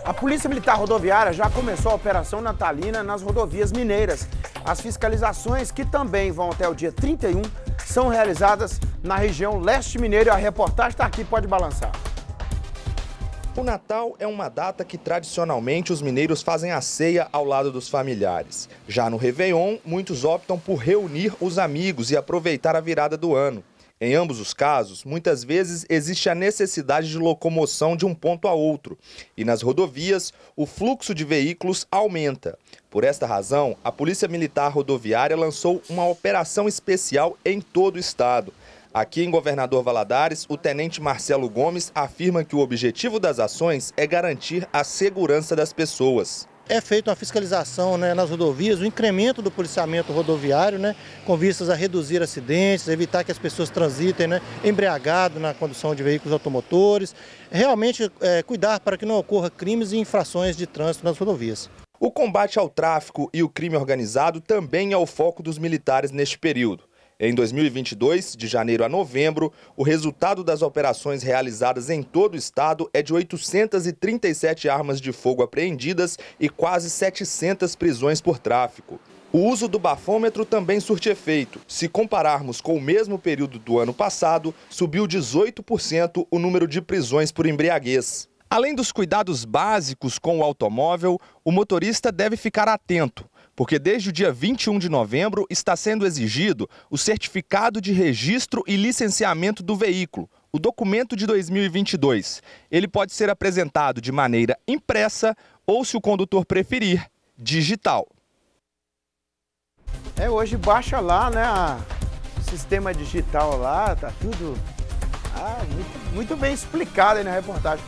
A Polícia Militar Rodoviária já começou a operação natalina nas rodovias mineiras. As fiscalizações, que também vão até o dia 31, são realizadas na região leste mineira. E a reportagem está aqui, pode balançar. O Natal é uma data que tradicionalmente os mineiros fazem a ceia ao lado dos familiares. Já no Réveillon, muitos optam por reunir os amigos e aproveitar a virada do ano. Em ambos os casos, muitas vezes existe a necessidade de locomoção de um ponto a outro. E nas rodovias, o fluxo de veículos aumenta. Por esta razão, a Polícia Militar Rodoviária lançou uma operação especial em todo o estado. Aqui em Governador Valadares, o tenente Marcelo Gomes afirma que o objetivo das ações é garantir a segurança das pessoas. É feita uma fiscalização, nas rodovias, o incremento do policiamento rodoviário, com vistas a reduzir acidentes, evitar que as pessoas transitem embriagado na condução de veículos automotores, realmente cuidar para que não ocorra crimes e infrações de trânsito nas rodovias. O combate ao tráfico e o crime organizado também é o foco dos militares neste período. Em 2022, de janeiro a novembro, o resultado das operações realizadas em todo o estado é de 837 armas de fogo apreendidas e quase 700 prisões por tráfico. O uso do bafômetro também surte efeito. Se compararmos com o mesmo período do ano passado, subiu 18% o número de prisões por embriaguez. Além dos cuidados básicos com o automóvel, o motorista deve ficar atento, porque desde o dia 21 de novembro está sendo exigido o certificado de registro e licenciamento do veículo, o documento de 2022. Ele pode ser apresentado de maneira impressa ou, se o condutor preferir, digital. Hoje baixa lá, o sistema digital lá, tá tudo muito bem explicado aí na reportagem.